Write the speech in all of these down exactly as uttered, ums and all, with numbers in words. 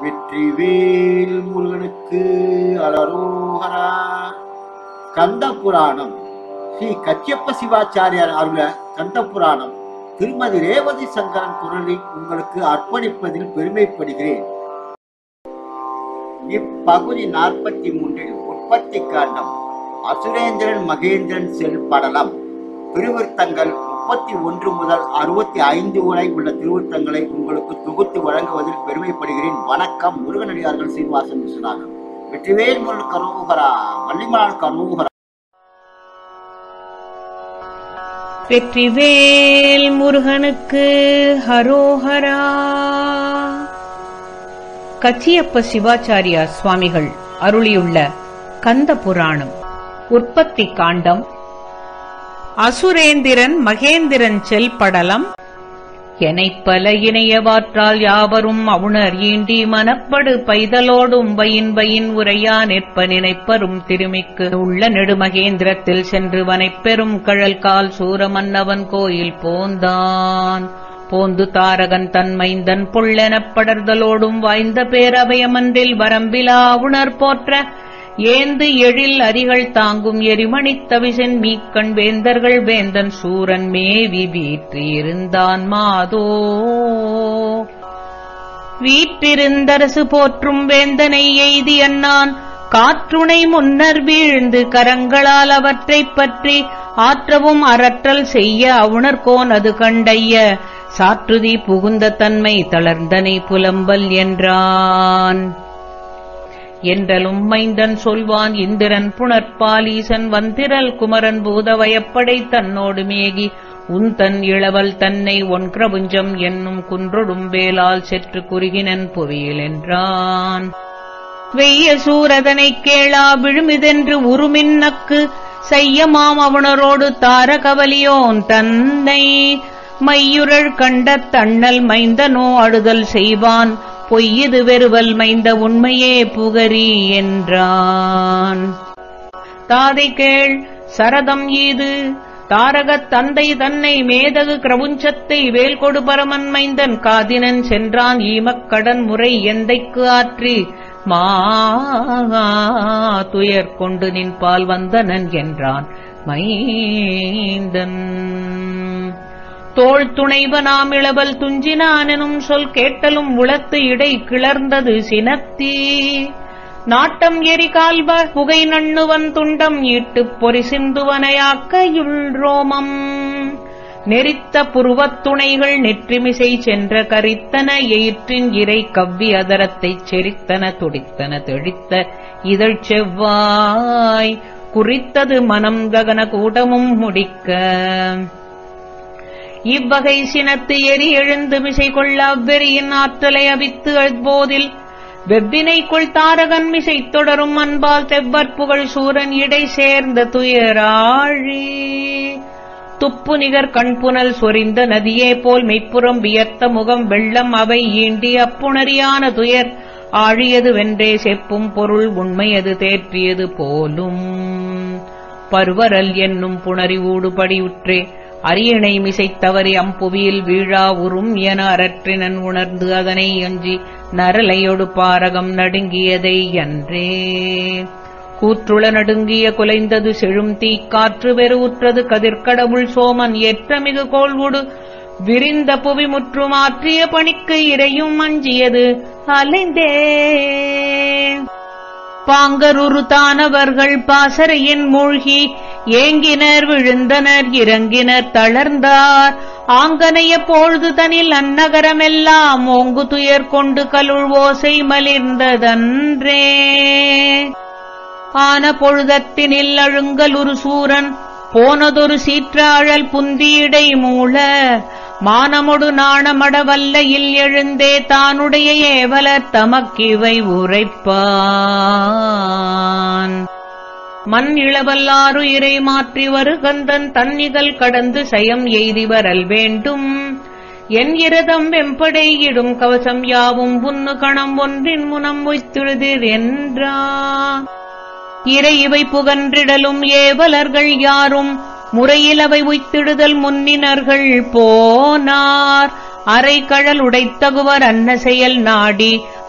வெற்றிவேல் முருகனுக்கு அரோகரா. கந்த புராணம் ஸ்ரீ கச்சியப்ப சிவாச்சாரியார் அருள கந்த புராணம் திருமதி ரேவதி சங்கரன் குரலில் உங்களுக்கு அர்ப்பணிப்பதில் பெருமைப்படுகிறேன். இப்பகுதி நாற்பத்தி மூன்றில் உற்பத்தி காண்டம் அசுரேந்திரன் மகேந்திரன் செல் படலம் திருவிருத்தங்கள் முப்பத்தி ஒன்று முதல் அறுபத்தி ஐந்து வரை உள்ள திருவிருத்தங்களை உங்களுக்கு தொகுத்து வழங்குவதில் பெருமைப்படுகிறேன். வணக்கம். முருகனடியார்கள் சீனிவாசன் விஸ்வநாதன். வெற்றிவேல் முருகனுக்கு அரோகரா. வள்ளிமலாளுக்கு அரோகரா. வெற்றிவேல் முருகனுக்கு அரோகரா. கச்சியப்ப சிவாச்சாரியார் சுவாமிகள் அருளியுள்ள கந்த புராணம் உற்பத்தி காண்டம் அசுரேந்திரன் மகேந்திரன் செல் படலம். எனைப்பல இணையவாற்றால் யாவரும் அவுணர் ஈண்டி மனப்படு பைதலோடும் வயின் வயின் உரையா நிற்ப நினைப்பரும் திருமிக்கு உள்ள நெடுமகேந்திரத்தில் சென்று வனைப்பெரும் கழல் கால் சூர மன்னவன் கோயில் போந்தான். போந்து தாரகன் தன்மைந்தன் பொள்ளெனப் படர்தலோடும் வாய்ந்த பேரவையமன்றில் வரம்பிலா உணர் போற்ற ஏந்து எழில் அரிகள் தாங்கும் எரிமணித் தவிசன் மீக்கண் வேந்தர்கள் வேந்தன் சூரன் மேவி வீற்றிருந்தான் மாதோ. வீற்றிருந்தரசு போற்றும் வேந்தனை எய்தி அண்ணான் காற்றுணை முன்னர் வீழ்ந்து கரங்களால் அவற்றைப் பற்றி ஆற்றவும் அரற்றல் செய்ய அவுணர்கோன் அது கண்டைய சாற்றுதி புகுந்த தன்மை தளர்ந்தனை புலம்பல் என்றான். என்றலும் மைந்தன் சொல்வான் இந்திரன் புணர்பால் ஈசன் வந்திரல் குமரன் பூதவயப்படை தன்னோடு மேகி உந்தன் இளவல் தன்னை ஒன்கிரபுஞ்சம் என்னும் குன்றொடும் வேலால் செற்று குறுகினன் புவியில் என்றான். வெய்ய சூரதனைக் கேளா விழுமிதென்று உருமின்னக்கு செய்யமாம் அவனரோடு தாரகவலியோன் தன்னை மையுரள் கண்ட தண்ணல் மைந்தனோ அழுதல் செய்வான் பொய்யது வெறுவல் மைந்த உண்மையே புகரி என்றான். தாதை கேள் சரதம் ஈது தாரகத் தந்தை தன்னை மேதகு கிரபுஞ்சத்தை வேல் கொடு பரமன் மைந்தன் காதினன் சென்றான் ஈமக்கடன் முறை எந்தைக்கு ஆற்றி மா துயர் கொண்டு நின் பால் வந்தனன் என்றான் மைந்தன். தோள் துணைவனாம் இளவல் துஞ்சினான் எனும் சொல் கேட்டலும் உளத்து இடை கிளர்ந்தது சினத்தி. நாட்டம் எரி கால்வ புகை நண்ணுவன் துண்டம் ஈட்டுப் பொறி சிந்துவனையாக்கையுள் ரோமம் நெறித்த புருவத் துணைகள் நெற்றிமிசை சென்ற கரித்தன எயிற்றின் இறை கவ்வி அதரத்தைச் செரித்தன துடித்தன தெளித்த இதழ் செவ்வாய் குறித்தது மனம் ககன கூட்டமும் முடிக்க. இவ்வகை சினத்து எரி எழுந்து மிசை கொள்ள அவ்வெறியின் ஆற்றலை அவித்து அழ்போதில் வெவ்வினைக்குள் தாரகன் மிசை தொடரும் அன்பால் தெவ்வற்புகழ் சூரன் இடை சேர்ந்த துயராழி. துப்பு நிகர் கண்புனல் சொரிந்த நதியே போல் மெய்ப்புறம் வியர்த்த முகம் வெள்ளம் அவை ஈண்டி அப்புணரியான துயர் ஆழியது வென்றே செப்பும் பொருள் உண்மையது தேற்றியது போலும். பருவரல் என்னும் புணரி ஊடுபடியுற்றே அரியணை மிசைத்தவறி அம்புவியில் வீழா உறும் என அரற்றினன் உணர்ந்து அதனை அஞ்சி நரலையொடு பாரகம் நடுங்கியதை அன்றே. கூற்றுள நடுங்கிய குலைந்தது செழும் தீக்காற்று வெறுவுற்றது கதிர்கடவுள் சோமன் ஏற்றமிகு கோள்வுடு விரிந்த புவி முற்று மாற்றிய பணிக்கு இறையும் அஞ்சியது அலைந்தே. பாங்கருரு தானவர்கள் பாசறையின் மூழ்கி ஏங்கினர் விழுந்தனர் இறங்கினர் தளர்ந்தார். ஆங்கனைய பொழுது தனில் அந்நகரமெல்லாம் ஓங்கு துயர் கொண்டு கலுள் ஓசை மலிர்ந்ததன்றே. ஆன பொழுதத்தினில் அழுங்கலுரு சூரன் போனதொரு சீற்றாழல் புந்தியிடை மூள மானமொடு நாணமட வல்லையில் எழுந்தே தானுடைய ஏவலர் தமக்கிவை உரைப்பான். மண் இளவல்லாறு இறை மாற்றி வருகந்தன் தன்னிகள் கடந்து சயம் எய்தி வரல் வேண்டும். என் இரதம் வெம்படை இடும் கவசம் யாவும் புன்னு கணம் ஒன்றின் முனம் வைத்திடுதிர் என்றா. இறை இவை புகன்றிடலும் ஏவலர்கள் யாரும் முறையில் அவை உய்த்திடுதல் முன்னினர்கள் போனார். அரை கழல் உடைத்தகுவர் அன்ன செயல் நாடி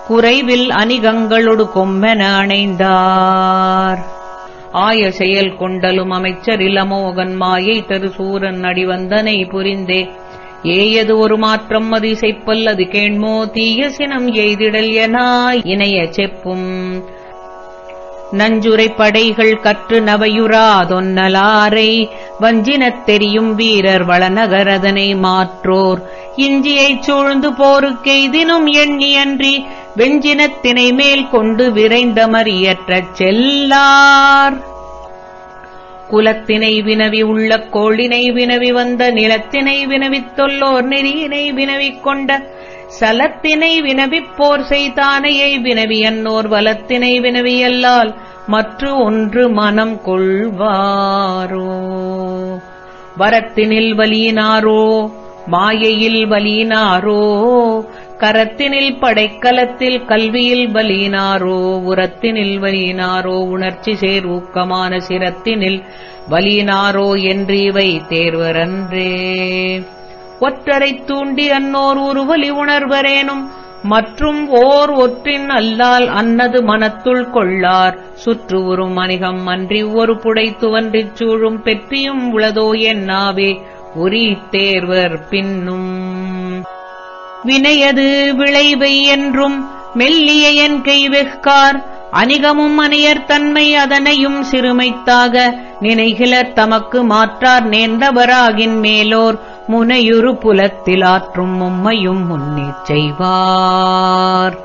குறைவில் அணிகங்களொடு கொம்மென அணைந்தார். ஆய செயல் கொண்டலும் அமைச்சரில் அமோகன் மாயை தரு சூரன் அடிவந்தனை புரிந்தே ஏயது ஒரு மாற்றம் அது இசைப்பல் அது கேண்மோ தீய சினம் எய்திடல் என இணைய செப்பும் நஞ்சுரை படைகள் கற்று நவையுறாதொன்னலாரை வஞ்சினத் தெரியும் வீரர் வளநகரதனை மாற்றோர் இஞ்சியைச் சூழ்ந்து போருக்கெய்தினும் எண்ணியன்றி வெஞ்சினத்தினை மேல் கொண்டு விரைந்தமறியற்றச் செல்லார். குலத்தினை வினவி உள்ள கோளினை வினவி வந்த நிலத்தினை வினவித் தொல்லோர் நெறியினை வினவிக் கொண்ட சலத்தினை வினவிப் போர் செய்தானையை வினவி அன்னோர் வலத்தினை வினவியல்லால் மற்ற ஒன்று மனம் கொள்வாரோ. வரத்தினில் வலியினாரோ மாயையில் வலியினாரோ கரத்தினில் படைக்கலத்தில் கல்வியில் வலியினாரோ உரத்தினில் வலியினாரோ உணர்ச்சி சேர் ஊக்கமான சிரத்தினில் வலியினாரோ என்று இவை தேர்வரன்றே. ஒற்றரைத் தூண்டி அன்னோர் உருவலி உணர்வரேனும் மற்றும் ஓர் ஒற்றின் அல்லால் அன்னது மனத்துள் கொள்ளார். சுற்று உறும் அணிகம் அன்றி ஒரு புடை துவன்றிச் சூழும் பெற்றியும் உளதோ என்னாவே உரி தேர்வர் பின்னும். வினையது விளைவை என்றும் மெல்லிய என் கை வெக்கார் அணிகமும் அணியர் தன்மை அதனையும் சிறுமைத்தாக நினைகிலர் தமக்கு மாற்றார் நேர்ந்தவராகின் மேலோர் முனையுறு புலத்தில் ஆற்றும் மும்மையும் முன்னேற் செய்வார்.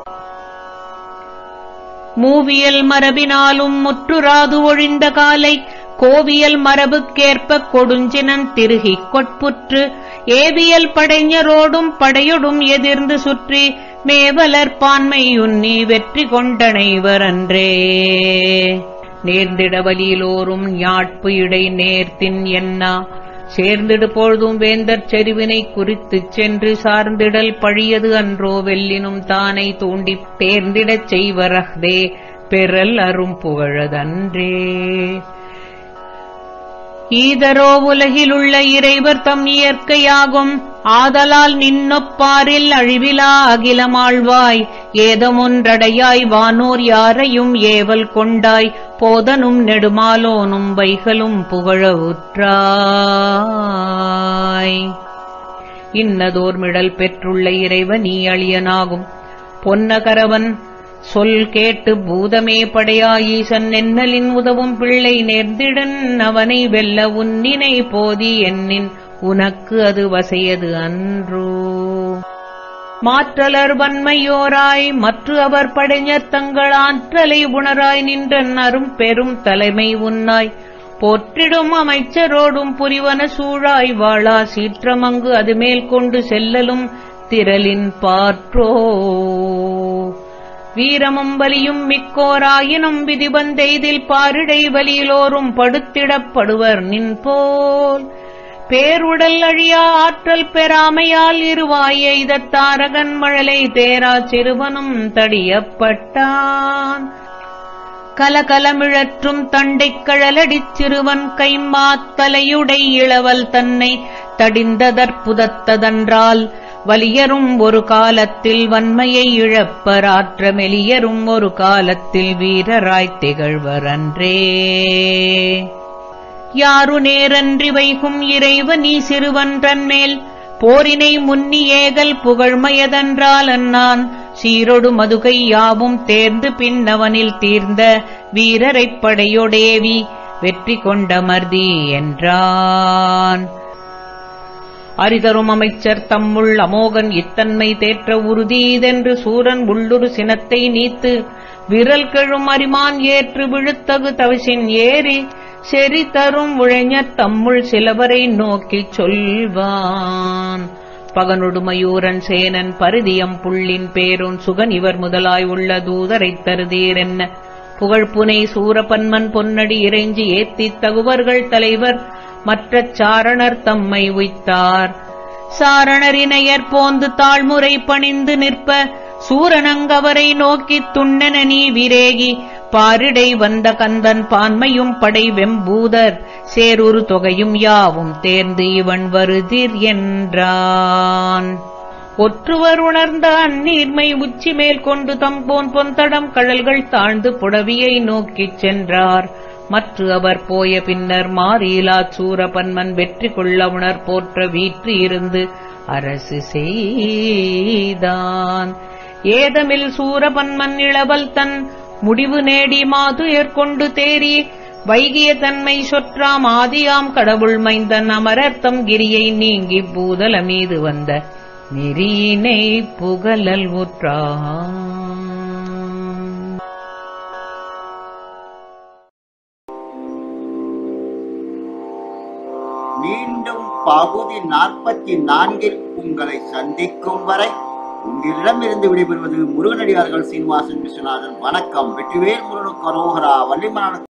மூவியல் மரபினாலும் முற்றுராது ஒழிந்த காலை கோவியல் மரபுக்கேற்பக் கொடுஞ்சினன் திருகிக் கொட்புற்று ஏவியல் படைஞரோடும் படையொடும் எதிர்ந்து சுற்றி மேவலர் பான்மையுன்னி வெற்றி கொண்டனைவரன்றே. நேர்ந்திட வலியிலோரும் ஞாட்பு இடை நேர்த்தின் என்னா சேர்ந்திடு பொழுதும் வேந்தற் செருவினை குறித்துச் சென்று சார்ந்திடல் பழியது அன்றோ வெல்லினும் தானை தூண்டிப் தேர்ந்திடச் செய்வரஹ்தே பெறல் அரும் புகழதன்றே. ஈதரோ உலகிலுள்ள இறைவர் தம் இயற்கையாகும் ஆதலால் நின்னொப்பாரில் அழிவிலா அகிலமாழ்வாய் ஏதமொன்றடையாய் வானோர் யாரையும் ஏவல் கொண்டாய் போதனும் நெடுமாலோனும் வைகளும் புகழ உற்றாய். இன்னதோர் மிடல் பெற்றுள்ள இறைவன் நீ அழியனாகும் பொன்னகரவன் சொல் கேட்டு பூதமே படையாயீசன் நென்னலின் உதவும் பிள்ளை நேர்ந்திடன் அவனை வெல்ல உன்னினை போதி எண்ணின் உனக்கு அது வசையது அன்றோ. மாற்றலர் வன்மையோராய் மற்ற அவர் படைஞர் தங்கள் ஆற்றலை உணராய் நின்றன் அரும் பெரும் தலைமை உன்னாய் போற்றிடும் அமைச்சரோடும் புரிவன சூழாய் வாழா சீற்றமங்கு அது மேல் கொண்டு செல்லலும் திரளின் பாற்றோ. வீரமும் வலியும் மிக்கோராயினும் விதிபந்தெய்தில் பாரிடை வலியிலோரும் படுத்திடப்படுவர் நின்போல் பேருடல் அழியா ஆற்றல் பெறாமையால் இருவாய் எய்தத் தாரகன் மழலை தேரா சிறுவனும் தடியப்பட்டான். கலகலமிழற்றும் தண்டைக் கழலடிச் சிறுவன் கைமாத்தலையுடை இளவல் தன்னை தடிந்ததற்புதத்ததன்றால் வலியரும் ஒரு காலத்தில் வன்மையை இழப்பர் ஆற்ற மெலியரும் ஒரு காலத்தில் வீரராய்த் திகழ்வரன்றே. யாரு நேரன்றி வைகும் இறைவ நீ சிறுவன்றன்மேல் போரினை முன்னி ஏகல் புகழ்மையதன்றால் அன்னான் சீரொடு மதுகை யாவும் தேர்ந்து பின்னவனில் தீர்ந்த வீரரைப் படையொடேவி வெற்றி கொண்டமர்தி என்றான். அரிதரும் அமைச்சர் தம்முள் அமோகன் இத்தன்மை தேற்ற உறுதியதென்று சூரன் உள்ளுரு சினத்தை நீத்து விரல் கெழும் அரிமான் ஏற்று விழுத்தகு தவிசின் ஏறி செறி தரும் உழைஞர் தம்முள் சிலவரை நோக்கிச் சொல்வான். பகனொடு மயூரன் சேனன் பரிதியம் புள்ளின் பேரோன் சுகன் இவர் முதலாய் உள்ள தூதரைத் தருதீர் என்ன புகழ்புனை சூரபன்மன் பொன்னடி இறைஞ்சி ஏத்தித் தகுவர்கள் தலைவர் மற்றச் சாரணர் தம்மை உய்த்தார். சாரணரினையர் போந்து தாழ்முறை பணிந்து நிற்ப சூரனங்கவரை நோக்கித் துண்ணென நீ விரேகி பாரிடை வந்த கந்தன் பான்மையும் படை வெம்பூதர் சேருரு தொகையும் யாவும் தேர்ந்து இவன் வருதிர் என்றான். ஒற்றுவர் உணர்ந்த அந்நீர்மை உச்சி மேல் கொண்டு தம்போன் பொந்தடம் கழல்கள் தாழ்ந்து புடவியை நோக்கிச் சென்றார். மற்று அவர் போய பின்னர் மாறிலா சூரபன்மன் வெற்றி கொள்ள உணர் போற்ற வீற்று இருந்து அரசு செய்தான். ஏதமில் சூரபன்மன் இளவல் தன் முடிவு நேடி மாதுயர் கொண்டு தேறி வைகிய தன்மை சொற்றாம் ஆதியாம் கடவுள் மைந்தன் அமரர்த்தம் கிரியை நீங்கி பூதல மீது வந்த நெறியினை புகழல் உற்றான். மீண்டும் பகுதி நாற்பத்தி நான்கில் உங்களை சந்திக்கும் வரை உங்களிடமிருந்து விடைபெறுவது முருகனடியார்கள் சீனிவாசன் விஸ்வநாதன். வணக்கம். வெற்றிவேல் முருகனுக்கு அரோகரா. வள்ளிமலான